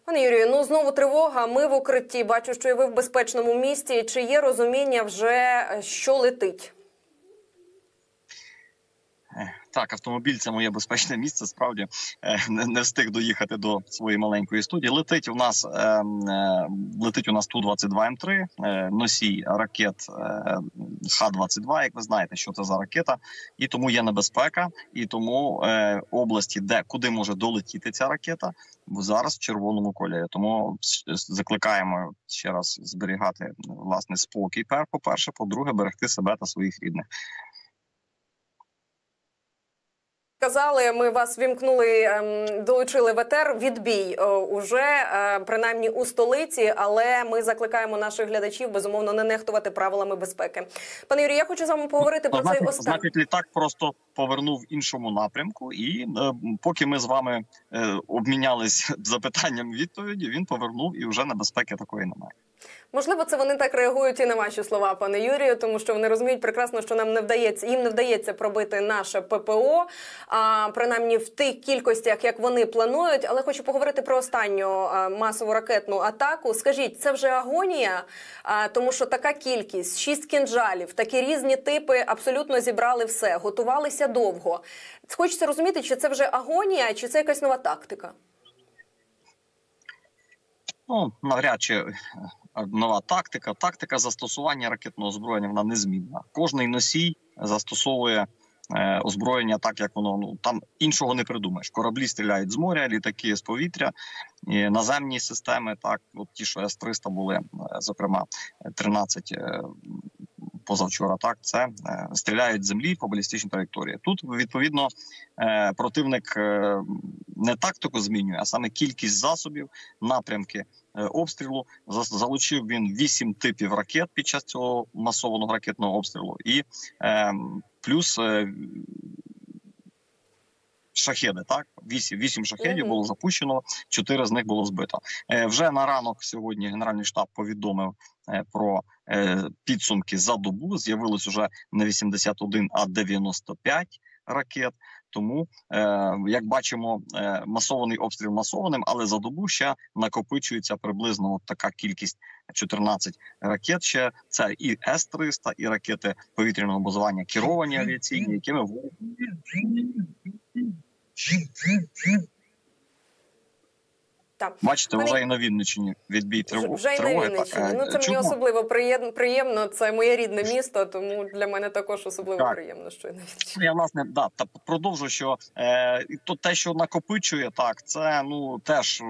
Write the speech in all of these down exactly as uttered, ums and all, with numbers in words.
Пане Юрію, ну знову тривога, ми в укритті, бачу, що і ви в безпечному місті. Чи є розуміння вже, що летить? Так, автомобіль – це моє безпечне місце, справді. Не, не встиг доїхати до своєї маленької студії. Летить у нас, е, летить у нас Ту двадцять два М три, е, носій ракет е, Х двадцять два, як ви знаєте, що це за ракета. І тому є небезпека, і тому е, області, де, куди може долетіти ця ракета, зараз в червоному кольорі. Тому закликаємо ще раз зберігати, власне, спокій, по-перше, по-друге, берегти себе та своїх рідних. Казали, ми вас вімкнули, долучили в етер, відбій уже, принаймні у столиці, але ми закликаємо наших глядачів, безумовно, не нехтувати правилами безпеки. Пане Юрію, я хочу з вами поговорити про значить, цей останній. Значить, літак просто повернув в іншому напрямку, і е, поки ми з вами е, обмінялись запитанням відповіді, він повернув, і вже небезпеки такої немає. Можливо, це вони так реагують і на ваші слова, пане Юрію, тому що вони розуміють прекрасно, що нам не вдається, їм не вдається пробити наше ППО, а, принаймні в тих кількостях, як вони планують. Але хочу поговорити про останню а, масову ракетну атаку. Скажіть, це вже агонія? А, тому що така кількість, шість кінжалів, такі різні типи, абсолютно зібрали все, готувалися довго. Хочеться розуміти, чи це вже агонія, чи це якась нова тактика? Ну, навряд чи нова тактика. Тактика застосування ракетного озброєння, вона незмінна. Кожний носій застосовує е, озброєння так, як воно, ну, там іншого не придумаєш. Кораблі стріляють з моря, літаки з повітря, і наземні системи, так, от ті, що С триста були, е, зокрема, тринадцять е, позавчора, так, це е, стріляють з землі по балістичній траєкторії. Тут, відповідно, е, противник е, не тактику змінює, а саме кількість засобів, напрямки е, обстрілу. Залучив він вісім типів ракет під час цього масованого ракетного обстрілу. І е, плюс е, шахеди, так? Вісім, вісім шахедів було запущено, чотири з них було збито. Е, вже на ранок сьогодні Генеральний штаб повідомив е, про е, підсумки за добу. З'явилось уже не вісімдесят один, а дев'яносто п'ять ракет. Тому, е, як бачимо, е, масований обстріл масованим, але за добу ще накопичується приблизно от така кількість чотирнадцять ракет. Ще це і С триста, і ракети повітряного базування керовані авіаційні, якими Так. Бачите, Пані... вже і на Вінниччині відбій тривоги. Вже і на Вінниччині. Ну, це Чудно. мені особливо приємно. Це моє рідне місто, тому для мене також особливо так. приємно, що і на Вінниччині. Я, власне, да, та продовжу, що е, то те, що накопичує, так, це, ну, теж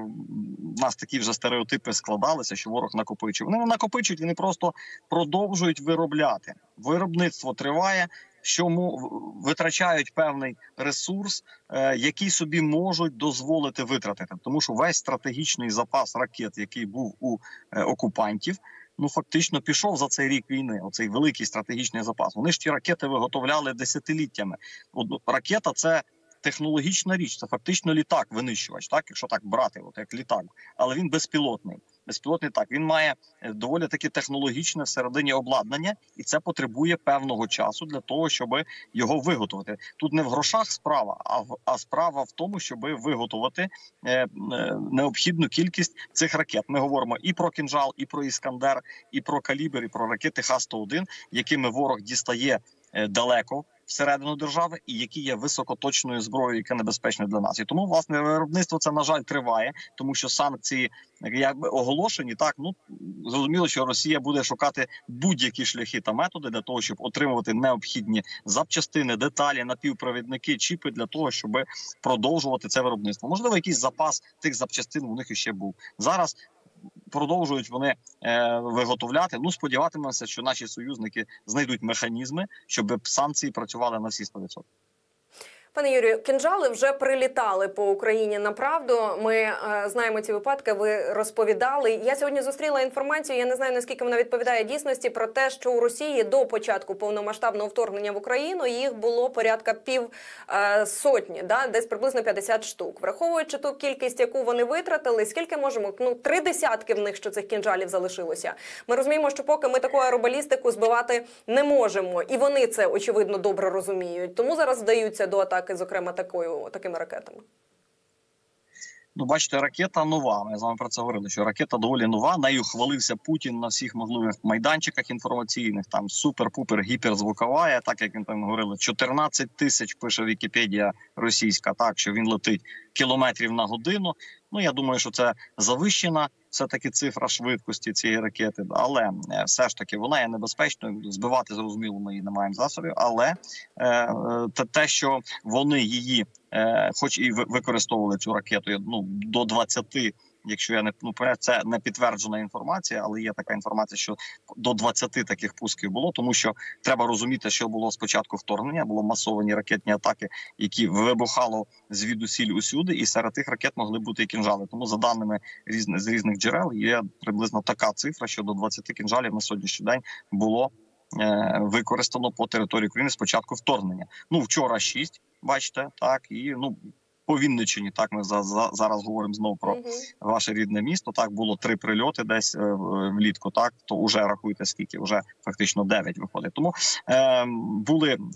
в нас такі вже стереотипи складалися, що ворог накопичує. Вони не накопичують, вони просто продовжують виробляти. Виробництво триває, що витрачають певний ресурс, е, який собі можуть дозволити витратити. Тому що весь стратегічний запас ракет, який був у е, окупантів, ну фактично пішов за цей рік війни, оцей великий стратегічний запас. Вони ж ті ракети виготовляли десятиліттями. От, ракета – це технологічна річ, це фактично літак-винищувач, так, якщо так брати, от як літак. Але він безпілотний. Безпілотний так, він має доволі таки технологічне всередині обладнання, і це потребує певного часу для того, щоб його виготовити. Тут не в грошах справа, а, в, а справа в тому, щоб виготовити е, е, необхідну кількість цих ракет. Ми говоримо і про «Кинжал», і про «Іскандер», і про «Калібр», і про ракети Х сто один, якими ворог дістає е, далеко всередину держави, і які є високоточною зброєю, яка небезпечна для нас. І тому, власне, виробництво це, на жаль, триває, тому що санкції якби оголошені. Так, ну, зрозуміло, що Росія буде шукати будь-які шляхи та методи для того, щоб отримувати необхідні запчастини, деталі, напівпровідники, чіпи для того, щоб продовжувати це виробництво. Можливо, якийсь запас тих запчастин у них іще був. Зараз продовжують вони е, виготовляти. Ну, сподіватимемося, що наші союзники знайдуть механізми, щоб санкції працювали на всі сто відсотків. Пане Юрію, «Кинжали» вже прилітали по Україні направду. Ми е, знаємо ці випадки, ви розповідали. Я сьогодні зустріла інформацію, я не знаю, наскільки вона відповідає дійсності, про те, що у Росії до початку повномасштабного вторгнення в Україну їх було порядка пів е, сотні, да? Десь приблизно п'ятдесят штук. Враховуючи ту кількість, яку вони витратили, скільки можемо? Ну, три десятки в них, що цих «Кинжалів» залишилося. Ми розуміємо, що поки ми таку аеробалістику збивати не можемо. І вони це, очевидно, добре розуміють. Тому зараз вдаються до атаки, зокрема, такою, такими ракетами. Ну, бачите, ракета нова. Ми з вами про це говорили, що ракета доволі нова. Нею хвалився Путін на всіх можливих майданчиках інформаційних. Там супер-пупер гіперзвукова. Так як він там говорили, чотирнадцять тисяч пише Вікіпедія російська. Так що він летить кілометрів на годину. Ну, я думаю, що це завищена все-таки цифра швидкості цієї ракети, але все ж таки вона є небезпечною, збивати, зрозуміло, ми її не маємо засобів, але е, те, що вони її, е, хоч і використовували цю ракету, ну, до двадцяти, якщо я не, ну, це не підтверджена інформація, але є така інформація, що до двадцяти таких пусків було, тому що треба розуміти, що було спочатку вторгнення, було масовані ракетні атаки, які вибухало звідусіль усюди, і серед тих ракет могли бути і кінжали. Тому за даними різних, з різних джерел є приблизно така цифра, що до двадцяти кінжалів на сьогоднішній день було е, використано по території України з початку вторгнення. Ну, вчора шість, бачите, так, і, ну, по Вінниччині, так, ми за, за, зараз говоримо знову про uh-huh. ваше рідне місто, так, було три прильоти десь е, влітку, так, то вже рахуйте скільки, вже фактично дев'ять виходить. Тому е, були